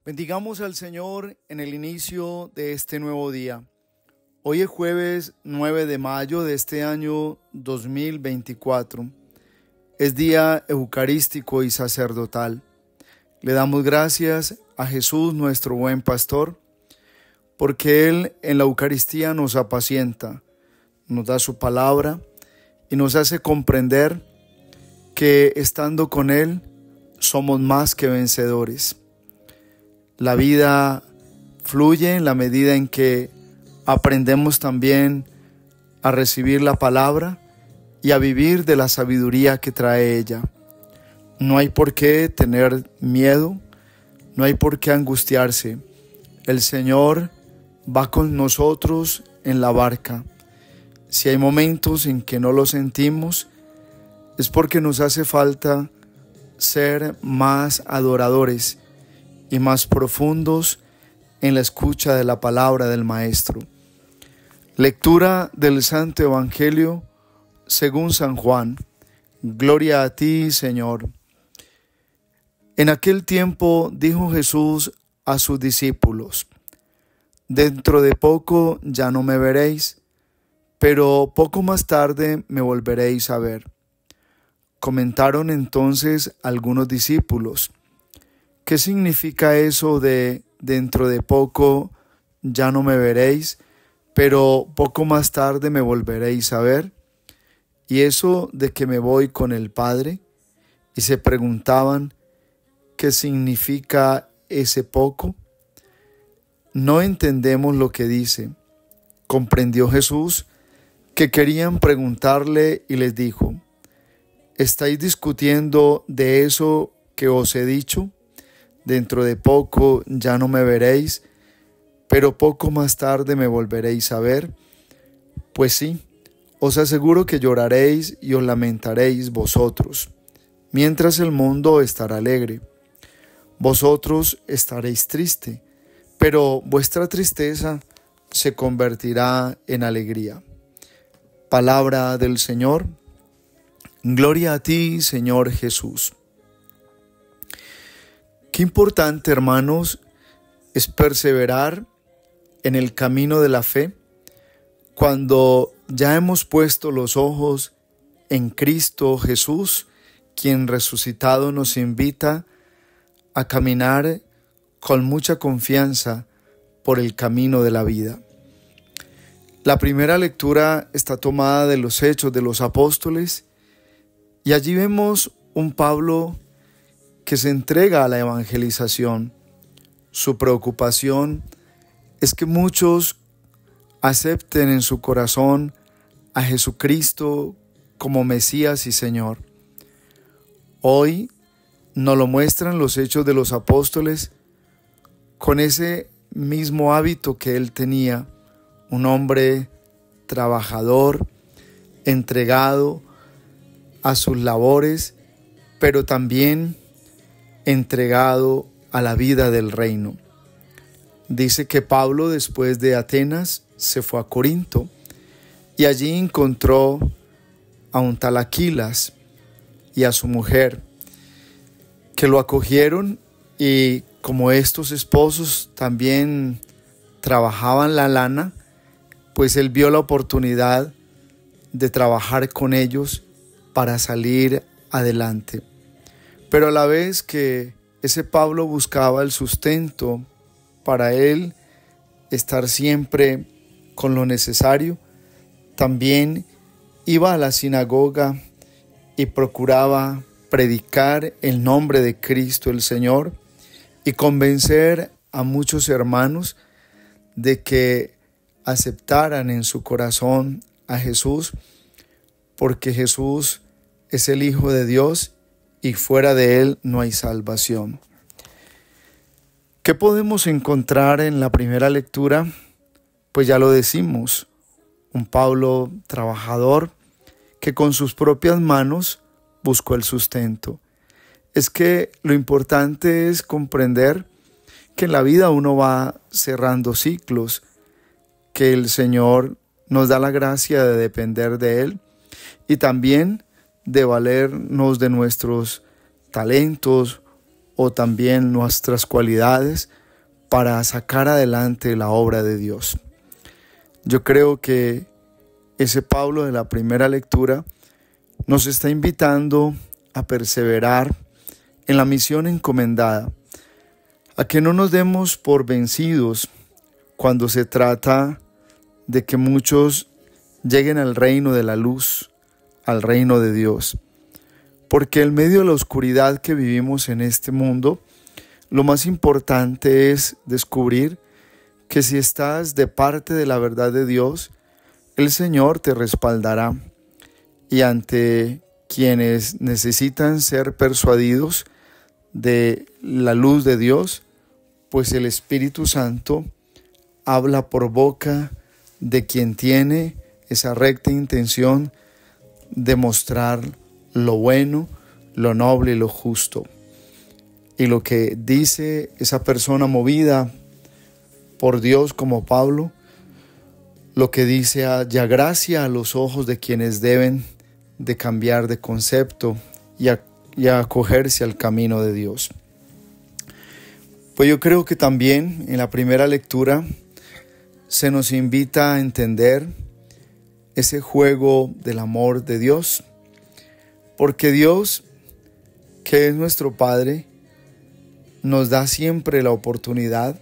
Bendigamos al Señor en el inicio de este nuevo día. Hoy es jueves 9 de mayo de este año 2024. Es día eucarístico y sacerdotal. Le damos gracias a Jesús, nuestro buen pastor, porque Él en la Eucaristía nos apacienta, nos da su palabra y nos hace comprender que estando con Él somos más que vencedores. La vida fluye en la medida en que aprendemos también a recibir la palabra y a vivir de la sabiduría que trae ella. No hay por qué tener miedo, no hay por qué angustiarse. El Señor va con nosotros en la barca. Si hay momentos en que no lo sentimos, es porque nos hace falta ser más adoradores y más profundos en la escucha de la palabra del Maestro. Lectura del Santo Evangelio según San Juan. Gloria a ti, Señor. En aquel tiempo dijo Jesús a sus discípulos: dentro de poco ya no me veréis, pero poco más tarde me volveréis a ver. Comentaron entonces algunos discípulos: ¿qué significa eso de dentro de poco ya no me veréis, pero poco más tarde me volveréis a ver? ¿Y eso de que me voy con el Padre? Y se preguntaban: ¿qué significa ese poco? No entendemos lo que dice. Comprendió Jesús que querían preguntarle y les dijo: ¿estáis discutiendo de eso que os he dicho? Dentro de poco ya no me veréis, pero poco más tarde me volveréis a ver. Pues sí, os aseguro que lloraréis y os lamentaréis vosotros, mientras el mundo estará alegre. Vosotros estaréis triste, pero vuestra tristeza se convertirá en alegría. Palabra del Señor. Gloria a ti, Señor Jesús. Qué importante, hermanos, es perseverar en el camino de la fe cuando ya hemos puesto los ojos en Cristo Jesús, quien resucitado nos invita a caminar con mucha confianza por el camino de la vida. La primera lectura está tomada de los Hechos de los Apóstoles y allí vemos un Pablo que se entrega a la evangelización. Su preocupación es que muchos acepten en su corazón a Jesucristo como Mesías y Señor. Hoy nos lo muestran los Hechos de los Apóstoles con ese mismo hábito que él tenía, un hombre trabajador, entregado a sus labores, pero también entregado a la vida del reino. Dice que Pablo, después de Atenas, se fue a Corinto y allí encontró a un tal Aquilas y a su mujer, que lo acogieron, y como estos esposos también trabajaban la lana, pues él vio la oportunidad de trabajar con ellos para salir adelante. Pero a la vez que ese Pablo buscaba el sustento para él estar siempre con lo necesario, también iba a la sinagoga y procuraba predicar el nombre de Cristo el Señor y convencer a muchos hermanos de que aceptaran en su corazón a Jesús, porque Jesús es el Hijo de Dios y fuera de Él no hay salvación. ¿Qué podemos encontrar en la primera lectura? Pues ya lo decimos, un Pablo trabajador que con sus propias manos buscó el sustento. Es que lo importante es comprender que en la vida uno va cerrando ciclos, que el Señor nos da la gracia de depender de Él y también de valernos de nuestros talentos o también nuestras cualidades para sacar adelante la obra de Dios. Yo creo que ese Pablo de la primera lectura nos está invitando a perseverar en la misión encomendada, a que no nos demos por vencidos cuando se trata de que muchos lleguen al reino de la luz, al reino de Dios. Porque en medio de la oscuridad que vivimos en este mundo, lo más importante es descubrir que si estás de parte de la verdad de Dios, el Señor te respaldará. Y ante quienes necesitan ser persuadidos de la luz de Dios, pues el Espíritu Santo habla por boca de quien tiene esa recta intención de mostrar lo bueno, lo noble y lo justo. Y lo que dice esa persona movida por Dios como Pablo, lo que dice haya gracia a los ojos de quienes deben de cambiar de concepto y acogerse al camino de Dios. Pues yo creo que también en la primera lectura se nos invita a entender ese juego del amor de Dios, porque Dios, que es nuestro Padre, nos da siempre la oportunidad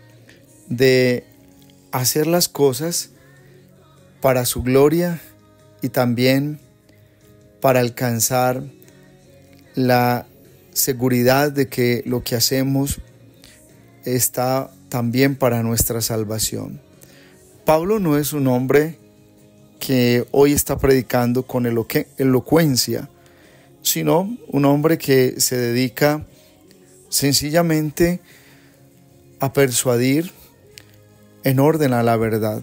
de hacer las cosas para su gloria y también para alcanzar la seguridad de que lo que hacemos está también para nuestra salvación. Pablo no es un hombre que hoy está predicando con elocuencia, sino un hombre que se dedica sencillamente a persuadir en orden a la verdad.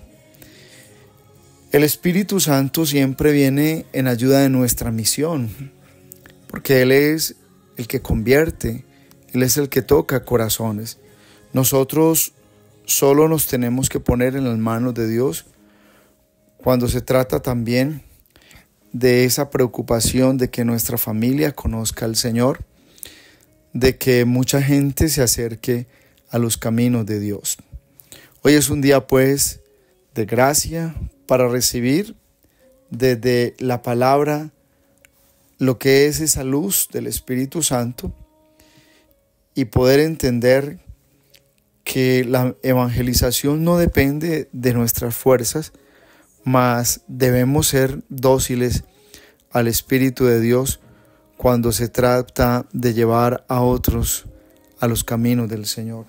El Espíritu Santo siempre viene en ayuda de nuestra misión, porque Él es el que convierte, Él es el que toca corazones. Nosotros solo nos tenemos que poner en las manos de Dios cuando se trata también de esa preocupación de que nuestra familia conozca al Señor, de que mucha gente se acerque a los caminos de Dios. Hoy es un día pues de gracia para recibir desde la palabra lo que es esa luz del Espíritu Santo y poder entender que la evangelización no depende de nuestras fuerzas, mas debemos ser dóciles al Espíritu de Dios cuando se trata de llevar a otros a los caminos del Señor.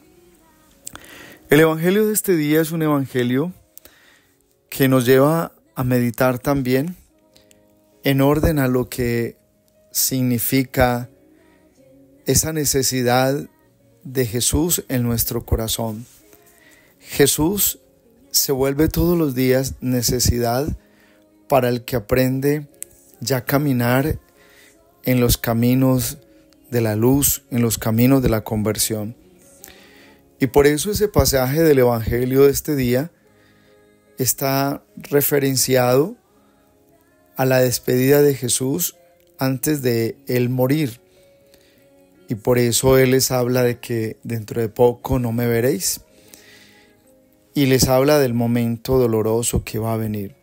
El evangelio de este día es un evangelio que nos lleva a meditar también en orden a lo que significa esa necesidad de Jesús en nuestro corazón. Jesús se vuelve todos los días necesidad para el que aprende ya a caminar en los caminos de la luz, en los caminos de la conversión. Y por eso ese pasaje del evangelio de este día está referenciado a la despedida de Jesús antes de él morir. Y por eso Él les habla de que dentro de poco no me veréis. Y les habla del momento doloroso que va a venir.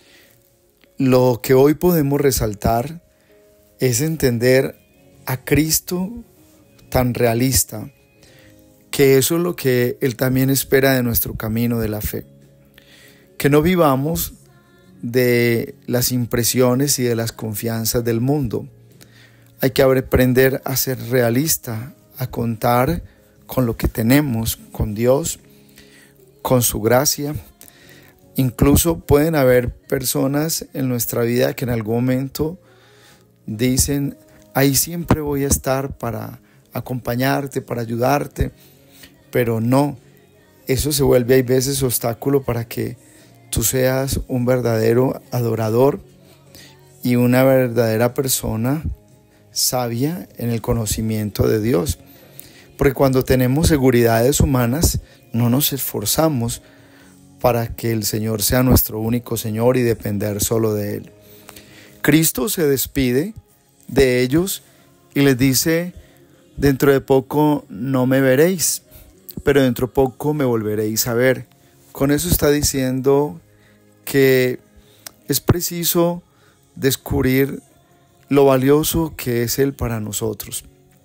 Lo que hoy podemos resaltar es entender a Cristo tan realista, que eso es lo que Él también espera de nuestro camino de la fe. Que no vivamos de las impresiones y de las confianzas del mundo. Hay que aprender a ser realista, a contar con lo que tenemos, con Dios, con su gracia. Incluso pueden haber personas en nuestra vida que en algún momento dicen, ahí siempre voy a estar para acompañarte, para ayudarte, pero no, eso se vuelve a veces obstáculo para que tú seas un verdadero adorador y una verdadera persona sabia en el conocimiento de Dios. Porque cuando tenemos seguridades humanas, no nos esforzamos para que el Señor sea nuestro único Señor y depender solo de Él. Cristo se despide de ellos y les dice, Dentro de poco no me veréis, pero dentro de poco me volveréis a ver. Con eso está diciendo que es preciso descubrir lo valioso que es Él para nosotros.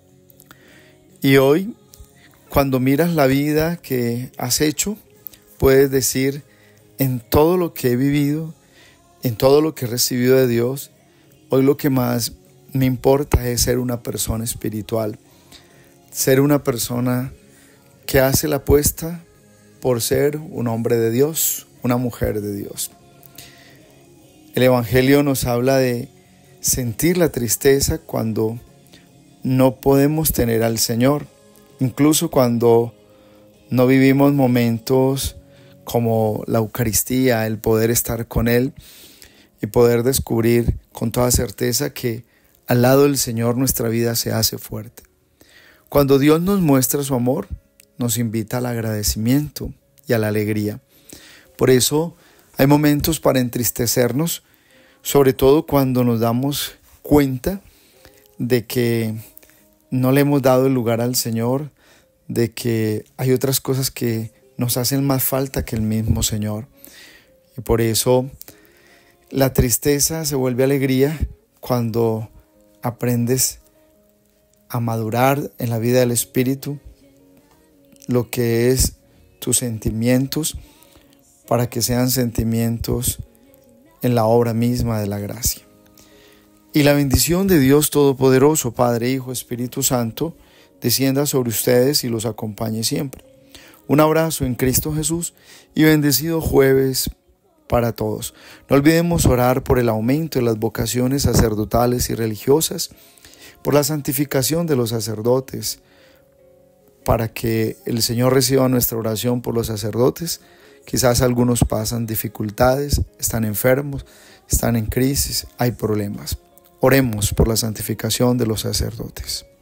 Y hoy, cuando miras la vida que has hecho, puedes decir: en todo lo que he vivido, en todo lo que he recibido de Dios, hoy lo que más me importa es ser una persona espiritual, ser una persona que hace la apuesta por ser un hombre de Dios, una mujer de Dios. El Evangelio nos habla de sentir la tristeza cuando no podemos tener al Señor, incluso cuando no vivimos momentos como la Eucaristía, el poder estar con Él y poder descubrir con toda certeza que al lado del Señor nuestra vida se hace fuerte. Cuando Dios nos muestra su amor, nos invita al agradecimiento y a la alegría. Por eso hay momentos para entristecernos, sobre todo cuando nos damos cuenta de que no le hemos dado el lugar al Señor, de que hay otras cosas que nos hacen más falta que el mismo Señor. Y por eso la tristeza se vuelve alegría cuando aprendes a madurar en la vida del Espíritu lo que es tus sentimientos, para que sean sentimientos en la obra misma de la gracia. Y la bendición de Dios Todopoderoso, Padre, Hijo, Espíritu Santo, descienda sobre ustedes y los acompañe siempre. Un abrazo en Cristo Jesús y bendecido jueves para todos. No olvidemos orar por el aumento de las vocaciones sacerdotales y religiosas, por la santificación de los sacerdotes, para que el Señor reciba nuestra oración por los sacerdotes. Quizás algunos pasan dificultades, están enfermos, están en crisis, hay problemas. Oremos por la santificación de los sacerdotes.